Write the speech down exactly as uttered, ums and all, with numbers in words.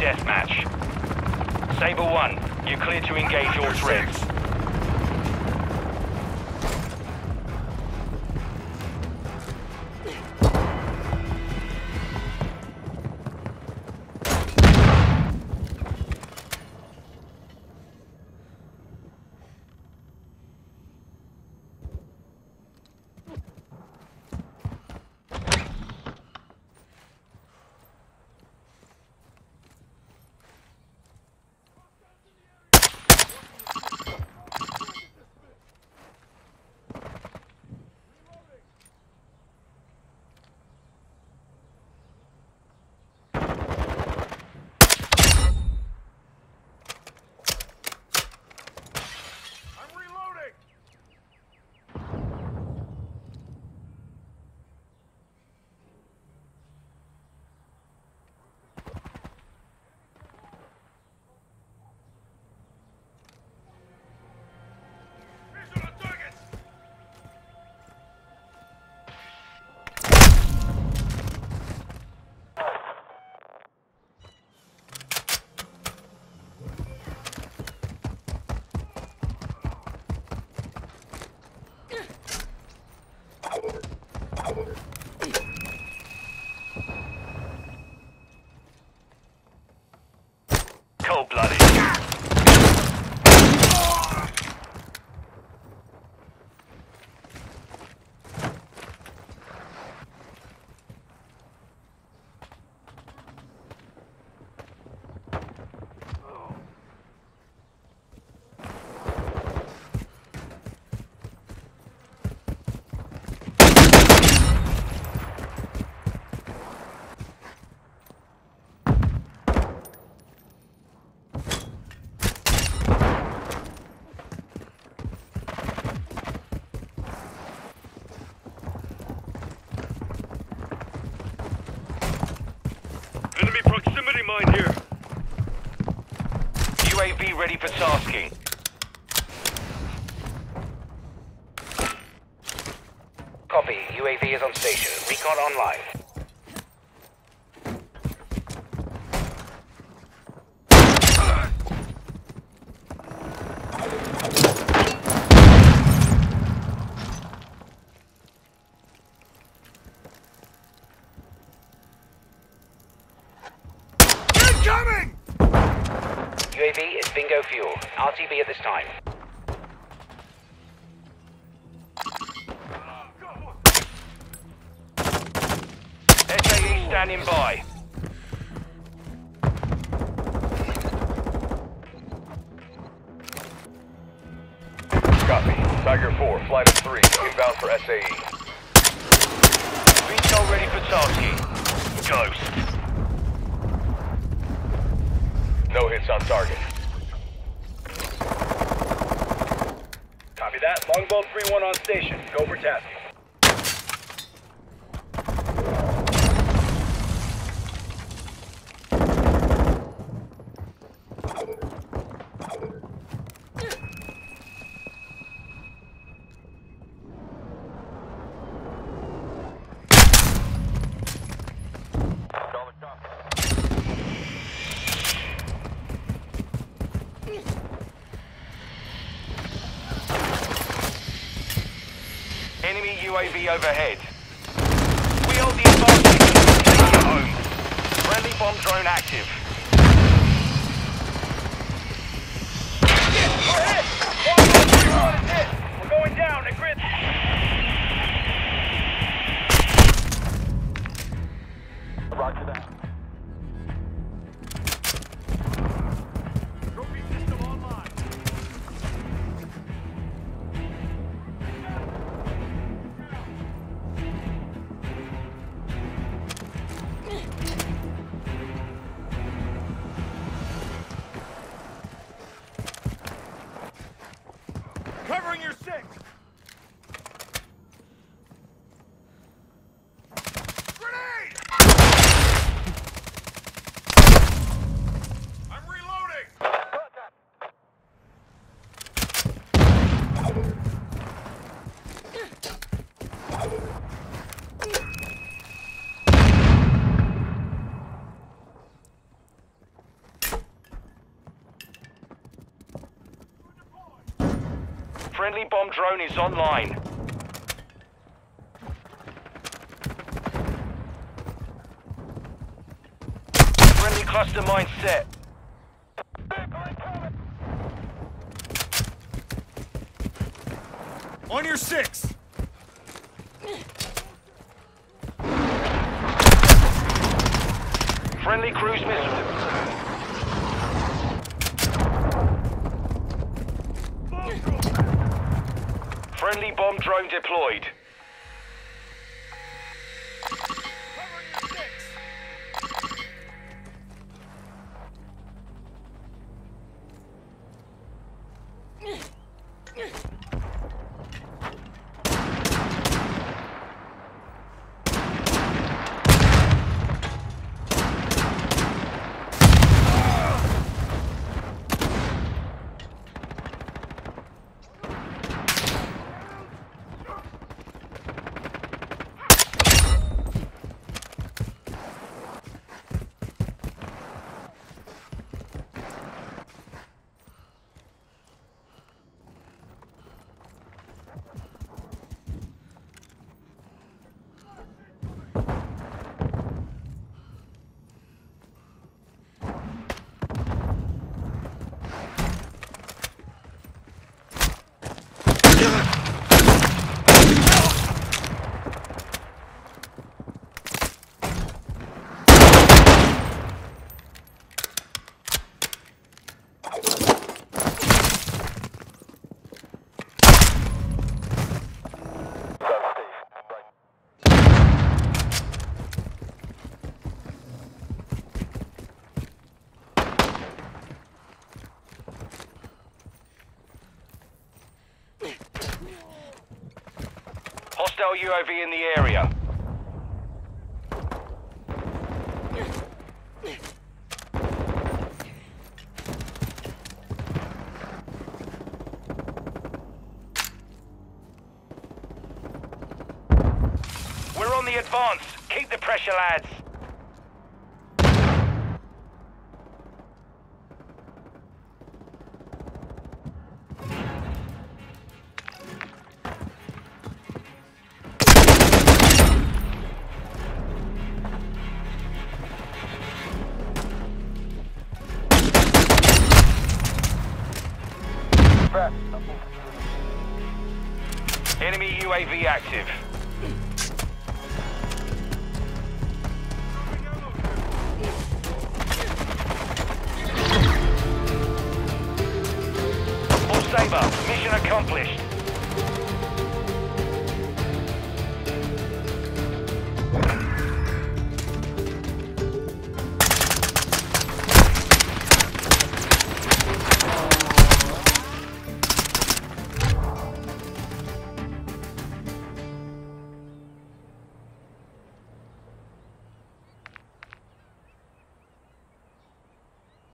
deathmatch. Sabre one, you're clear to engage all threats. Cold-blooded. Enemy proximity mine here. U A V ready for tasking. Copy. U A V is on station. Recon online. Incoming! U A V is bingo fuel. R T B at this time. S A E standing by. Copy. Tiger four, flight of three, inbound for S A E. V TOL ready for tasking. Ghost. No hits on target. Copy that. Longbow three one on station. Go for tasking. Enemy U A V overhead. We hold the advantage. Take it home. Friendly bomb drone active. We're hit! Longbow three one is hit! We're going down at grid. Roger that. Trophy system online. Covering your six! Grenade! Friendly bomb drone is online. Friendly cluster mine set. On your six! Friendly cruise missile. Friendly bomb drone deployed. Hostile U A V in the area. We're on the advance. Keep the pressure, lads. Enemy U A V active. All Sabre, mission accomplished.